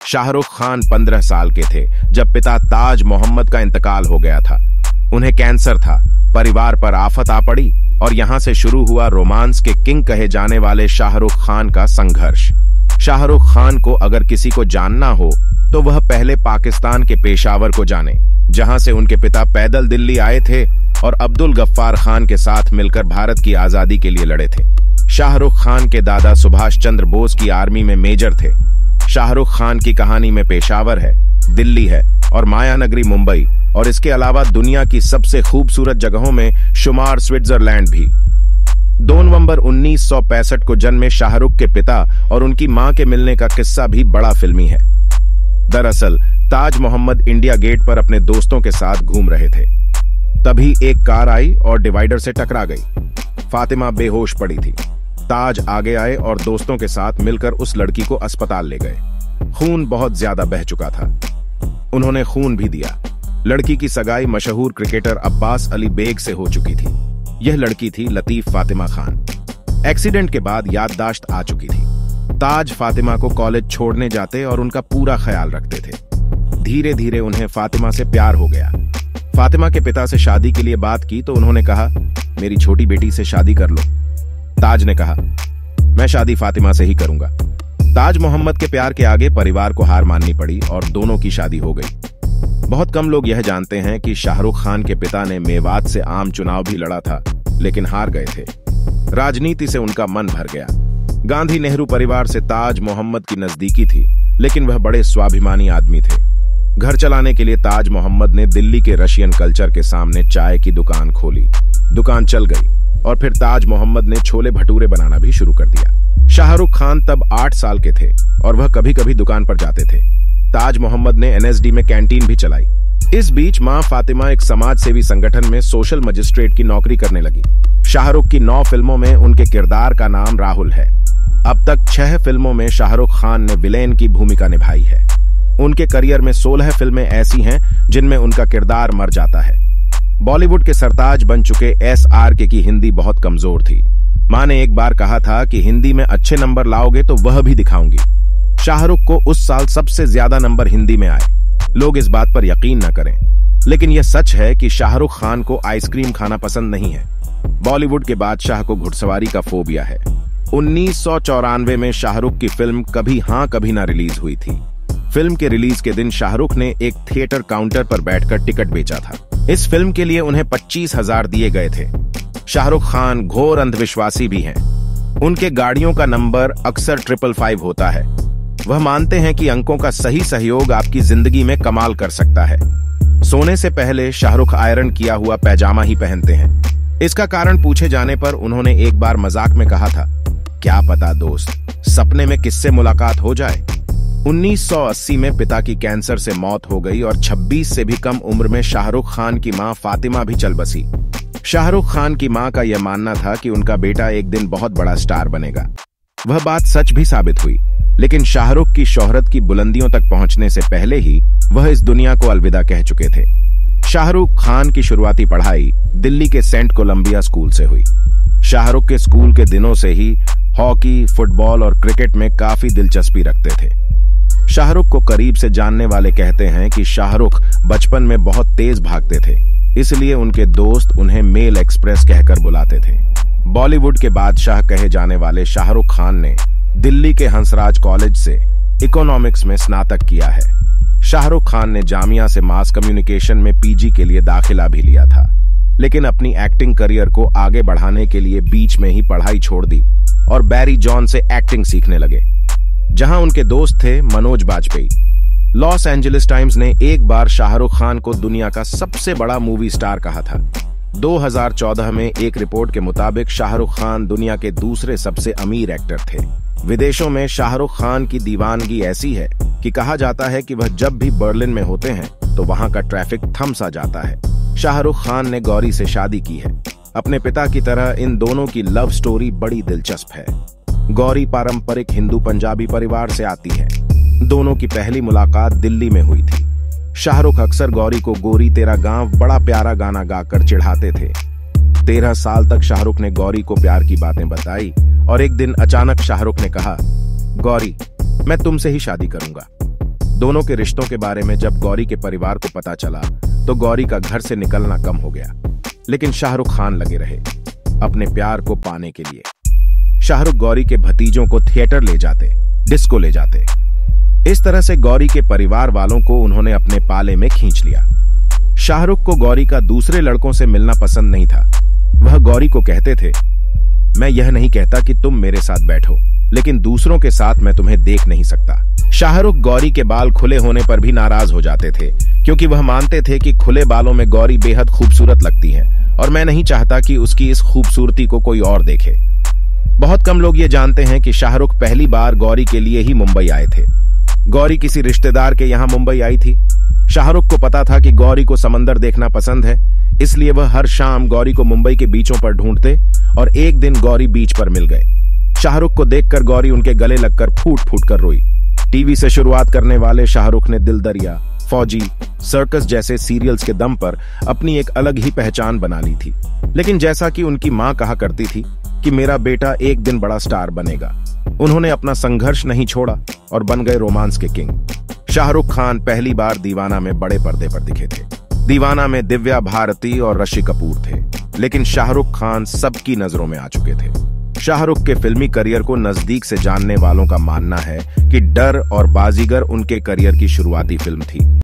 शाहरुख खान 15 साल के थे जब पिता ताज मोहम्मद का इंतकाल हो गया था। उन्हें कैंसर था, परिवार पर आफत आ पड़ी और यहां से शुरू हुआ रोमांस के किंग कहे जाने वाले शाहरुख खान का संघर्ष। शाहरुख खान को अगर किसी को जानना हो तो वह पहले पाकिस्तान के पेशावर को जाने, जहां से उनके पिता पैदल दिल्ली आए थे और अब्दुल गफ्फार खान के साथ मिलकर भारत की आजादी के लिए लड़े थे। शाहरुख खान के दादा सुभाष चंद्र बोस की आर्मी में मेजर थे। शाहरुख खान की कहानी में पेशावर है, दिल्ली है और मायानगरी मुंबई, और इसके अलावा दुनिया की सबसे खूबसूरत जगहों में शुमार स्विट्जरलैंड भी। 2 नवंबर 1965 को जन्मे शाहरुख के पिता और उनकी मां के मिलने का किस्सा भी बड़ा फिल्मी है। दरअसल ताज मोहम्मद इंडिया गेट पर अपने दोस्तों के साथ घूम रहे थे, तभी एक कार आई और डिवाइडर से टकरा गई। फातिमा बेहोश पड़ी थी। ताज आगे आए और दोस्तों के साथ मिलकर उस लड़की को अस्पताल ले गए। खून बहुत ज्यादा बह चुका था। उन्होंने खून भी दिया। लड़की की सगाई मशहूर क्रिकेटर अब्बास अली बेग से हो चुकी थी। यह लड़की थी लतीफ फातिमा खान। एक्सीडेंट के बाद याददाश्त आ चुकी थी। ताज फातिमा को कॉलेज छोड़ने जाते और उनका पूरा ख्याल रखते थे। धीरे धीरे उन्हें फातिमा से प्यार हो गया। फातिमा के पिता से शादी के लिए बात की तो उन्होंने कहा, मेरी छोटी बेटी से शादी कर लो। ताज ने कहा, मैं शादी फातिमा से ही करूंगा। ताज मोहम्मद के प्यार के आगे परिवार को हार माननी पड़ी और दोनों की शादी हो गई। बहुत कम लोग यह जानते हैं कि शाहरुख खान के पिता ने मेवात से आम चुनाव भी लड़ा था, लेकिन हार गए थे। राजनीति से उनका मन भर गया। गांधी नेहरू परिवार से ताज मोहम्मद की नजदीकी थी, लेकिन वह बड़े स्वाभिमानी आदमी थे। घर चलाने के लिए ताज मोहम्मद ने दिल्ली के रशियन कल्चर के सामने चाय की दुकान खोली। दुकान चल गई और फिर ताज मोहम्मद ने छोले भटूरे बनाना भी शुरू कर दिया। शाहरुख खान तब 8 साल के थे और वह कभी कभी दुकान पर जाते थे। ताज मोहम्मद ने NSD में कैंटीन भी चलाई। इस बीच मां फातिमा एक समाज सेवी संगठन में सोशल मजिस्ट्रेट की नौकरी करने लगी। शाहरुख की 9 फिल्मों में उनके किरदार का नाम राहुल है। अब तक 6 फिल्मों में शाहरुख खान ने विलेन की भूमिका निभाई है। उनके करियर में 16 फिल्में ऐसी हैं जिनमें उनका किरदार मर जाता है। बॉलीवुड के सरताज बन चुके SRK की हिंदी बहुत कमजोर थी। मां ने एक बार कहा था कि हिंदी में अच्छे नंबर लाओगे तो वह भी दिखाऊंगी। शाहरुख को उस साल सबसे ज्यादा नंबर हिंदी में आए। लोग इस बात पर यकीन न करें, लेकिन यह सच है कि शाहरुख खान को आइसक्रीम खाना पसंद नहीं है। बॉलीवुड के बादशाह को घुड़सवारी का फोबिया है। 1994 में शाहरुख की फिल्म कभी हां कभी ना रिलीज हुई थी। फिल्म के रिलीज के दिन शाहरुख ने एक थिएटर काउंटर पर बैठकर टिकट बेचा था। इस फिल्म के लिए उन्हें 25,000 दिए गए थे। शाहरुख खान घोर अंधविश्वासी भी हैं। उनके गाड़ियों का नंबर अक्सर 555 होता है। वह मानते हैं कि अंकों का सही सहयोग आपकी जिंदगी में कमाल कर सकता है। सोने से पहले शाहरुख आयरन किया हुआ पैजामा ही पहनते हैं। इसका कारण पूछे जाने पर उन्होंने एक बार मजाक में कहा था, क्या पता दोस्त, सपने में किससे मुलाकात हो जाए। 1980 में पिता की कैंसर से मौत हो गई और 26 से भी कम उम्र में शाहरुख खान की मां फातिमा भी चल बसी। शाहरुख खान की मां का यह मानना था कि उनका बेटा एक दिन बहुत बड़ा स्टार बनेगा। वह बात सच भी साबित हुई, लेकिन शाहरुख की शोहरत की बुलंदियों तक पहुंचने से पहले ही वह इस दुनिया को अलविदा कह चुके थे। शाहरुख खान की शुरुआती पढ़ाई दिल्ली के सेंट कोलंबिया स्कूल से हुई। शाहरुख के स्कूल के दिनों से ही हॉकी, फुटबॉल और क्रिकेट में काफी दिलचस्पी रखते थे। शाहरुख को करीब से जानने वाले कहते हैं कि शाहरुख बचपन में बहुत तेज भागते थे, इसलिए उनके दोस्त उन्हें मेल एक्सप्रेस कहकर बुलाते थे। बॉलीवुड के बादशाह कहे जाने वाले शाहरुख खान ने दिल्ली के हंसराज कॉलेज से इकोनॉमिक्स में स्नातक किया है। शाहरुख खान ने जामिया से मास कम्युनिकेशन में PG के लिए दाखिला भी लिया था, लेकिन अपनी एक्टिंग करियर को आगे बढ़ाने के लिए बीच में ही पढ़ाई छोड़ दी और बैरी जॉन से एक्टिंग सीखने लगे, जहां उनके दोस्त थे Manoj Bajpayee. Los Angeles Times ने एक बार शाहरुख खान को दुनिया का सबसे बड़ा मूवी स्टार कहा था। 2014 में एक रिपोर्ट के मुताबिक शाहरुख खान दुनिया के दूसरे सबसे अमीर एक्टर थे। विदेशों में शाहरुख खान की दीवानगी ऐसी है कि कहा जाता है कि वह जब भी बर्लिन में होते हैं तो वहां का ट्रैफिक थम सा जाता है। शाहरुख खान ने गौरी से शादी की है। अपने पिता की तरह इन दोनों की लव स्टोरी बड़ी दिलचस्प है। गौरी पारंपरिक हिंदू पंजाबी परिवार से आती है। दोनों की पहली मुलाकात दिल्ली में हुई थी। शाहरुख अक्सर गौरी को गोरी तेरा गांव बड़ा प्यारा गाना गाकर चिढ़ाते थे। 13 साल तक शाहरुख ने गौरी को प्यार की बातें बताई और एक दिन अचानक शाहरुख ने कहा, गौरी, मैं तुमसे ही शादी करूंगा। दोनों के रिश्तों के बारे में जब गौरी के परिवार को पता चला तो गौरी का घर से निकलना कम हो गया, लेकिन शाहरुख खान लगे रहे अपने प्यार को पाने के लिए। शाहरुख गौरी के भतीजों को थिएटर ले जाते, डिस्को ले जाते। इस तरह से गौरी के परिवार वालों को उन्होंने अपने पाले में खींच लिया। शाहरुख को गौरी का दूसरे लड़कों से मिलना पसंद नहीं था। वह गौरी को कहते थे, मैं यह नहीं कहता कि तुम मेरे साथ बैठो, लेकिन दूसरों के साथ मैं तुम्हें देख नहीं सकता। शाहरुख गौरी के बाल खुले होने पर भी नाराज हो जाते थे, क्योंकि वह मानते थे कि खुले बालों में गौरी बेहद खूबसूरत लगती है और मैं नहीं चाहता कि उसकी इस खूबसूरती को कोई और देखे। बहुत कम लोग ये जानते हैं कि शाहरुख पहली बार गौरी के लिए ही मुंबई आए थे। गौरी किसी रिश्तेदार के यहाँ मुंबई आई थी। शाहरुख को पता था कि गौरी को समंदर देखना पसंद है, इसलिए वह हर शाम गौरी को मुंबई के बीचों पर ढूंढते और एक दिन गौरी बीच पर मिल गए। शाहरुख को देखकर गौरी उनके गले लगकर फूट फूट कर रोई। टीवी से शुरुआत करने वाले शाहरुख ने दिल दरिया, फौजी, सर्कस जैसे सीरियल्स के दम पर अपनी एक अलग ही पहचान बना ली थी। लेकिन जैसा कि उनकी मां कहा करती थी कि मेरा बेटा एक दिन बड़ा स्टार बनेगा, उन्होंने अपना संघर्ष नहीं छोड़ा और बन गए रोमांस के किंग। शाहरुख खान पहली बार दीवाना में बड़े पर्दे पर दिखे थे। दीवाना में दिव्या भारती और ऋषि कपूर थे, लेकिन शाहरुख खान सबकी नजरों में आ चुके थे। शाहरुख के फिल्मी करियर को नजदीक से जानने वालों का मानना है कि डर और बाजीगर उनके करियर की शुरुआती फिल्म थी।